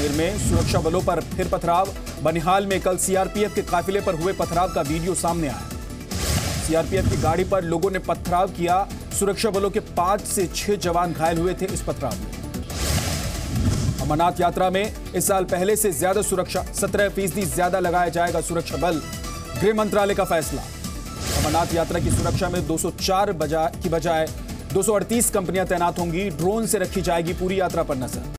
कश्मीर में सुरक्षा बलों पर फिर पथराव। बनिहाल में कल सीआरपीएफ के काफिले पर हुए पथराव का वीडियो सामने आया। सीआरपीएफ की गाड़ी पर लोगों ने पथराव किया। सुरक्षा बलों के 5 से 6 जवान घायल हुए थे इस पथराव में। अमरनाथ यात्रा में इस साल पहले से ज्यादा सुरक्षा, 17% ज्यादा लगाया जाएगा सुरक्षा बल। गृह मंत्रालय का फैसला। अमरनाथ यात्रा की सुरक्षा में 204 की बजाय 238 कंपनियां तैनात होंगी। ड्रोन से रखी जाएगी पूरी यात्रा पर नजर।